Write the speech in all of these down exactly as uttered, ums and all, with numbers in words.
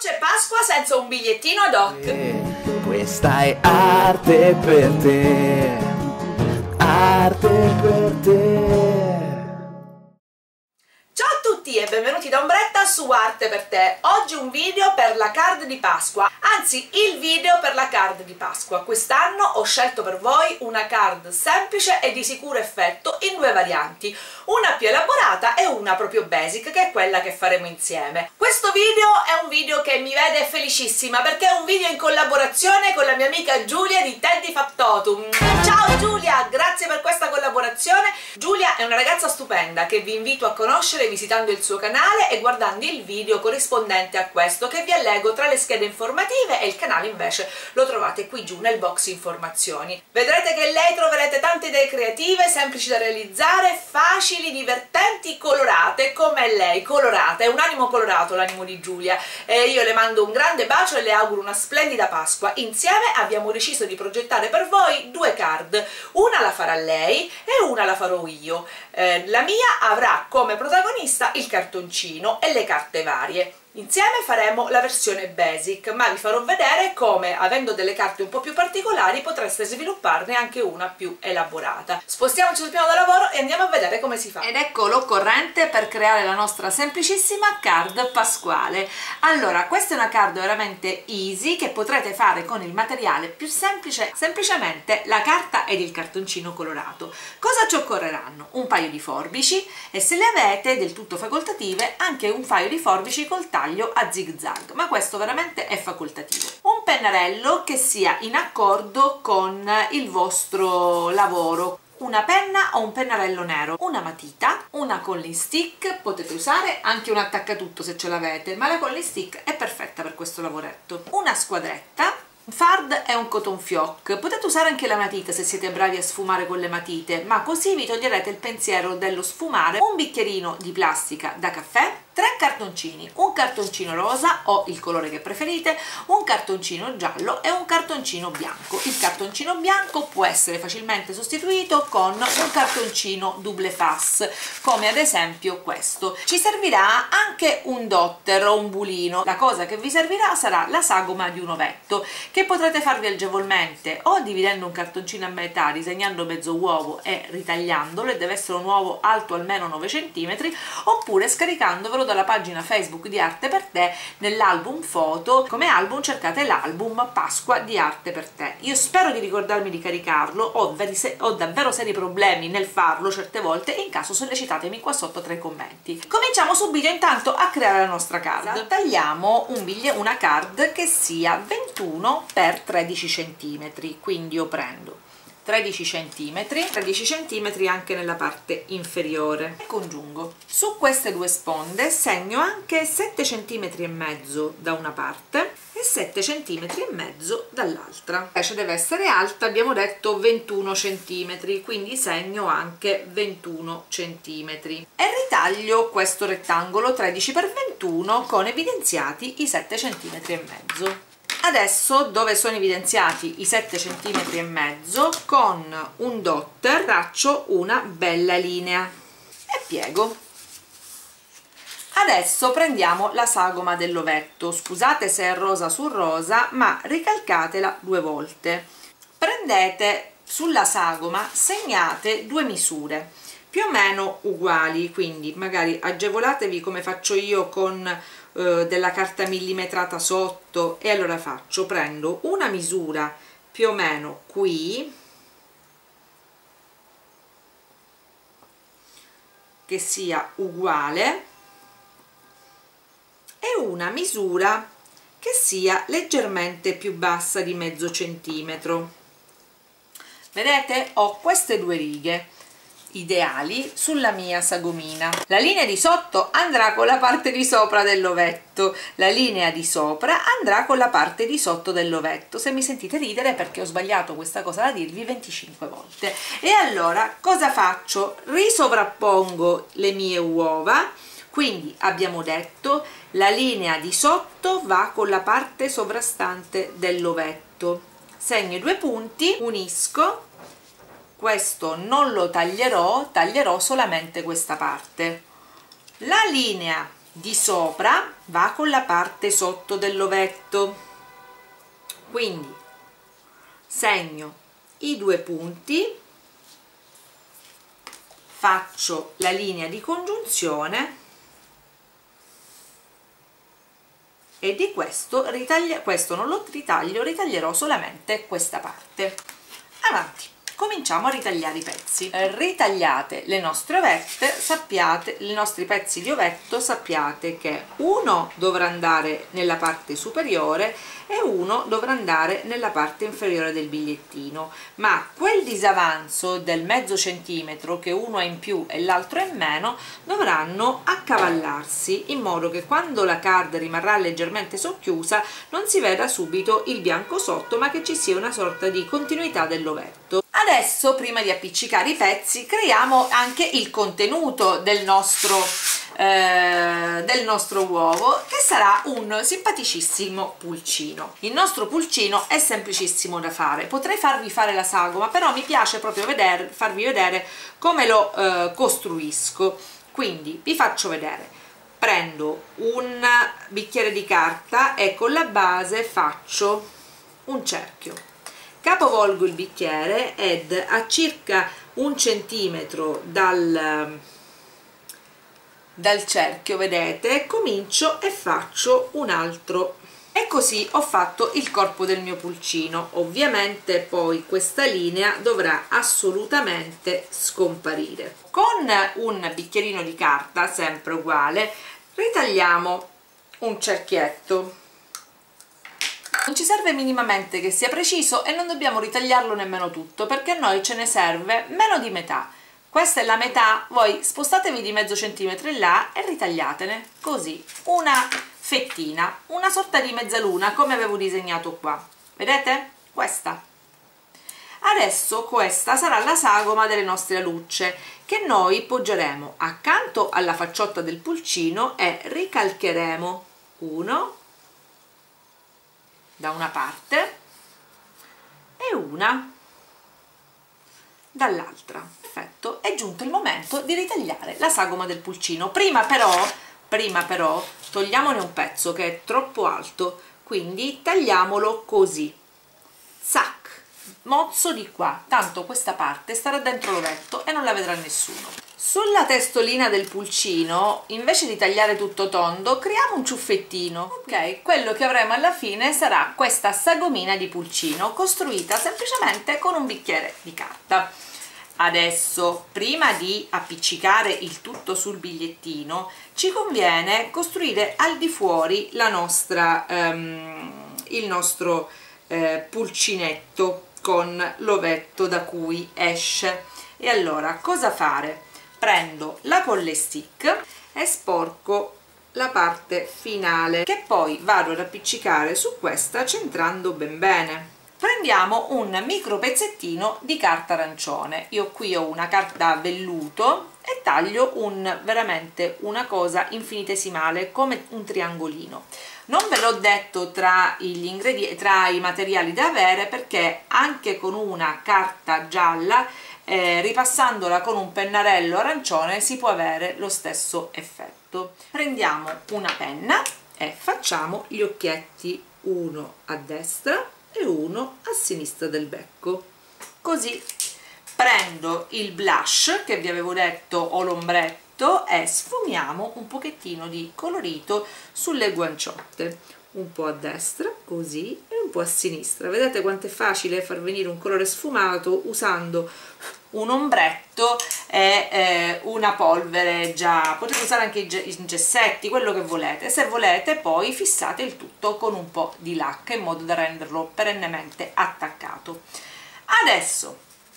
c'è Pasqua senza un bigliettino ad hoc. Eh, questa è arte per te, arte per te. Ciao a tutti e benvenuti da Ombretta su Arte per te. Oggi un video per la card di Pasqua, anzi il video per la card di Pasqua. Quest'anno ho scelto per voi una card semplice e di sicuro effetto in due varianti, una più elaborata e una proprio basic, che è quella che faremo insieme. Questo video è un video che mi vede felicissima perché è un video in collaborazione con la mia amica Giulia di Teddy Factotum. Ciao Giulia, grazie per questa collaborazione. Giulia è una ragazza stupenda che vi invito a conoscere visitando il suo canale e guardando il video corrispondente a questo, che vi allego tra le schede informative, e il canale invece lo trovate qui giù nel box informazioni. Vedrete che lei troverete tante idee creative, semplici da realizzare, facili, divertenti, colorate come lei, colorata, è un animo colorato l'animo di Giulia, e io le mando un grande bacio e le auguro una splendida Pasqua. Insieme abbiamo deciso di progettare per voi due card, una la farà lei e una la farò io. Eh, la mia avrà come protagonista il cartoncino e le carte varie. Insieme faremo la versione basic, ma vi farò vedere come, avendo delle carte un po' più particolari, potreste svilupparne anche una più elaborata. Spostiamoci sul piano da lavoro e andiamo a vedere come si fa. Ed ecco l'occorrente per creare la nostra semplicissima card pasquale. Allora, questa è una card veramente easy che potrete fare con il materiale più semplice, semplicemente la carta ed il cartoncino colorato. Cosa ci occorreranno? Un paio di forbici e, se le avete del tutto facoltative, anche un paio di forbici col taglio a zig zag, ma questo veramente è facoltativo. Un pennarello che sia in accordo con il vostro lavoro, una penna o un pennarello nero, una matita, una colling stick, potete usare anche un attaccatutto se ce l'avete, ma la colling stick è perfetta per questo lavoretto, una squadretta, un fard e un cotton fioc. Potete usare anche la matita se siete bravi a sfumare con le matite, ma così vi toglierete il pensiero dello sfumare. Un bicchierino di plastica da caffè, tre cartoncini, un cartoncino rosa o il colore che preferite, un cartoncino giallo e un cartoncino bianco. Il cartoncino bianco può essere facilmente sostituito con un cartoncino double face, come ad esempio questo. Ci servirà anche un dotter o un bulino. La cosa che vi servirà sarà la sagoma di un ovetto, che potrete farvi agevolmente o dividendo un cartoncino a metà, disegnando mezzo uovo e ritagliandolo, e deve essere un uovo alto almeno nove centimetri, oppure scaricandovelo dalla pagina Facebook di Arte per te nell'album foto. Come album cercate l'album Pasqua di Arte per te. Io spero di ricordarmi di caricarlo, ho, ho davvero seri problemi nel farlo certe volte, e in caso sollecitatemi qua sotto tra i commenti. Cominciamo subito intanto a creare la nostra card. Tagliamo un biglietto, una card che sia ventuno per tredici centimetri, quindi io prendo tredici centimetri, tredici centimetri anche nella parte inferiore, e congiungo. Su queste due sponde segno anche sette centimetri e mezzo da una parte e sette centimetri e mezzo dall'altra. Invece deve essere alta, abbiamo detto ventuno centimetri, quindi segno anche ventuno centimetri e ritaglio questo rettangolo tredici per ventuno con evidenziati i sette centimetri e mezzo. Adesso, dove sono evidenziati i sette centimetri e mezzo, con un dotter traccio una bella linea e piego. Adesso prendiamo la sagoma dell'ovetto, scusate se è rosa su rosa, ma ricalcatela due volte. Prendete sulla sagoma, segnate due misure più o meno uguali, quindi magari agevolatevi come faccio io con eh, della carta millimetrata sotto, e allora faccio, prendo una misura più o meno qui, che sia uguale, e una misura che sia leggermente più bassa di mezzo centimetro. Vedete? Ho queste due righe ideali sulla mia sagomina. La linea di sotto andrà con la parte di sopra dell'ovetto, la linea di sopra andrà con la parte di sotto dell'ovetto. Se mi sentite ridere perché ho sbagliato questa cosa da dirvi venticinque volte. E allora cosa faccio? Risovrappongo le mie uova, quindi abbiamo detto la linea di sotto va con la parte sovrastante dell'ovetto, segno i due punti, unisco. Questo non lo taglierò, taglierò solamente questa parte. La linea di sopra va con la parte sotto dell'ovetto, quindi segno i due punti, faccio la linea di congiunzione e di questo ritaglio, questo non lo ritaglio, ritaglierò solamente questa parte. Avanti. Cominciamo a ritagliare i pezzi. Ritagliate le nostre ovette, sappiate, i nostri pezzi di ovetto, sappiate che uno dovrà andare nella parte superiore e uno dovrà andare nella parte inferiore del bigliettino, ma quel disavanzo del mezzo centimetro che uno è in più e l'altro è in meno dovranno accavallarsi in modo che quando la card rimarrà leggermente socchiusa non si veda subito il bianco sotto, ma che ci sia una sorta di continuità dell'ovetto. Adesso, prima di appiccicare i pezzi, creiamo anche il contenuto del nostro, eh, del nostro uovo, che sarà un simpaticissimo pulcino. Il nostro pulcino è semplicissimo da fare, potrei farvi fare la sagoma, però mi piace proprio vedere, farvi vedere come lo eh, costruisco. Quindi vi faccio vedere: prendo un bicchiere di carta e con la base faccio un cerchio, capovolgo il bicchiere ed a circa un centimetro dal, dal cerchio, vedete, comincio e faccio un altro, e così ho fatto il corpo del mio pulcino. Ovviamente poi questa linea dovrà assolutamente scomparire. Con un bicchierino di carta, sempre uguale, ritagliamo un cerchietto. Non ci serve minimamente che sia preciso e non dobbiamo ritagliarlo nemmeno tutto, perché a noi ce ne serve meno di metà. Questa è la metà, voi spostatevi di mezzo centimetro in là e ritagliatene così una fettina, una sorta di mezzaluna come avevo disegnato qua, vedete? Questa. Adesso questa sarà la sagoma delle nostre alucce, che noi poggeremo accanto alla facciotta del pulcino e ricalcheremo uno da una parte e una dall'altra. Perfetto, è giunto il momento di ritagliare la sagoma del pulcino. Prima però, prima però togliamone un pezzo che è troppo alto, quindi tagliamolo così, zac, mozzo di qua, tanto questa parte starà dentro l'ovetto e non la vedrà nessuno. Sulla testolina del pulcino, invece di tagliare tutto tondo, creiamo un ciuffettino. Ok, quello che avremo alla fine sarà questa sagomina di pulcino, costruita semplicemente con un bicchiere di carta. Adesso, prima di appiccicare il tutto sul bigliettino, ci conviene costruire al di fuori la nostra, um, il nostro eh, pulcinetto con l'ovetto da cui esce. E allora, cosa fare? Prendo la colle stick e sporco la parte finale, che poi vado ad appiccicare su questa centrando ben bene. Prendiamo un micro pezzettino di carta arancione, io qui ho una carta velluto e taglio un, veramente una cosa infinitesimale come un triangolino. Non ve l'ho detto tra gli ingredienti, tra i materiali da avere, perché anche con una carta gialla, eh, ripassandola con un pennarello arancione, si può avere lo stesso effetto. Prendiamo una penna e facciamo gli occhietti, uno a destra e uno a sinistra del becco, così. Prendo il blush che vi avevo detto, o l'ombretto, e sfumiamo un pochettino di colorito sulle guanciotte, un po' a destra così e un po' a sinistra. Vedete quanto è facile far venire un colore sfumato usando un ombretto e eh, una polvere già, potete usare anche i gessetti, quello che volete. Se volete poi fissate il tutto con un po' di lacca in modo da renderlo perennemente attaccato. Adesso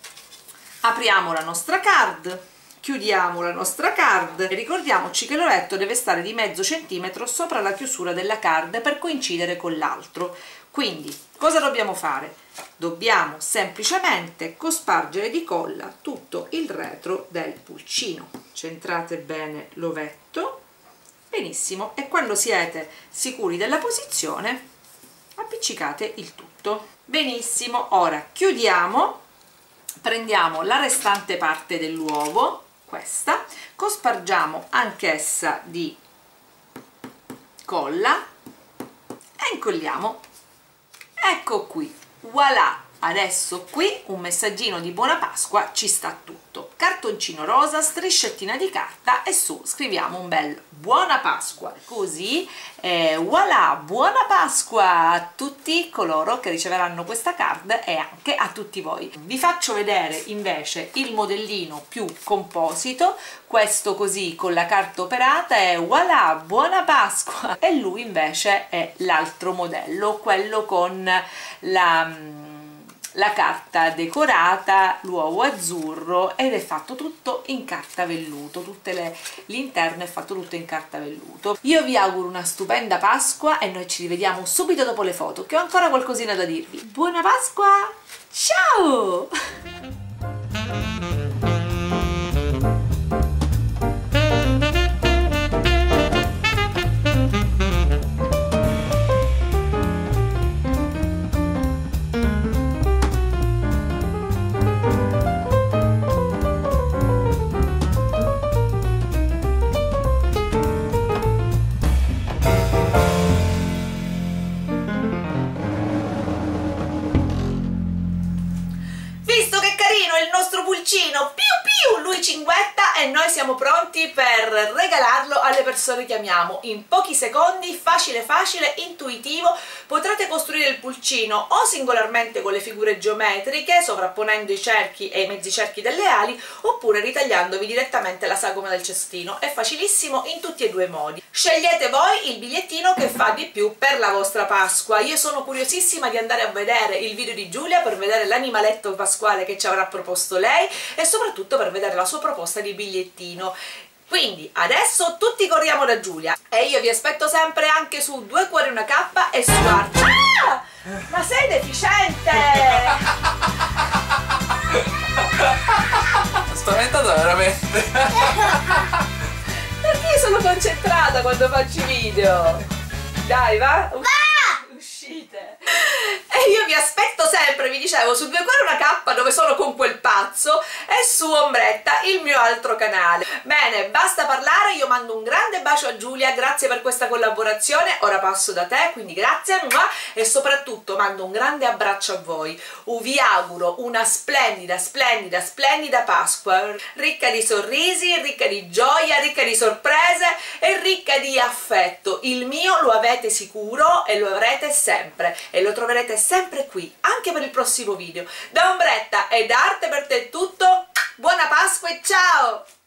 apriamo la nostra card, chiudiamo la nostra card e ricordiamoci che l'ovetto deve stare di mezzo centimetro sopra la chiusura della card per coincidere con l'altro. Quindi cosa dobbiamo fare? Dobbiamo semplicemente cospargere di colla tutto il retro del pulcino. Centrate bene l'ovetto, benissimo, e quando siete sicuri della posizione appiccicate il tutto. Benissimo, ora chiudiamo. Prendiamo la restante parte dell'uovo, questa, cospargiamo anch'essa di colla e incolliamo. Ecco qui, voilà. Adesso qui un messaggino di buona Pasqua ci sta tutto. Cartoncino rosa, strisciettina di carta e su scriviamo un bel buona Pasqua. Così, eh, voilà, buona Pasqua a tutti coloro che riceveranno questa card e anche a tutti voi. Vi faccio vedere invece il modellino più composito, questo così con la carta operata è voilà, buona Pasqua, e lui invece è l'altro modello, quello con la... la carta decorata, l'uovo azzurro, ed è fatto tutto in carta velluto, tutte l'interno è fatto tutto in carta velluto. Io vi auguro una stupenda Pasqua e noi ci rivediamo subito dopo le foto, che ho ancora qualcosina da dirvi. Buona Pasqua, ciao! Pulcino, più più, lui cinguetta e noi siamo pronti per regalarlo alle persone che amiamo. In pochi secondi, facile facile, intuitivo, potrete costruire il pulcino o singolarmente con le figure geometriche, sovrapponendo i cerchi e i mezzi cerchi delle ali, oppure ritagliandovi direttamente la sagoma del cestino. È facilissimo in tutti e due i modi. Scegliete voi il bigliettino che fa di più per la vostra Pasqua. Io sono curiosissima di andare a vedere il video di Giulia per vedere l'animaletto pasquale che ci avrà proposto lei e soprattutto per vedere la sua proposta di bigliettino. Quindi adesso tutti corriamo da Giulia e io vi aspetto sempre anche su Due Cuori Una Cappa e su Arte. Ah! Ma sei deficiente! Spaventata veramente. Perché io sono concentrata quando faccio i video. Dai, va? Uscite. E io vi aspetto sempre, vi dicevo, su Due Cuori Una Cappa, dove sono con quel pazzo, e su Ombretta, il mio altro canale. Bene, basta parlare, io mando un grande bacio a Giulia, grazie per questa collaborazione, ora passo da te, quindi grazie, e soprattutto mando un grande abbraccio a voi. Vi auguro una splendida, splendida, splendida Pasqua, ricca di sorrisi, ricca di gioia, ricca di sorprese e ricca di affetto. Il mio lo avete sicuro e lo avrete sempre, e lo troverete sempre qui, anche per il prossimo video. Da Ombretta e da Arte per te è tutto, buona Pasqua e ciao!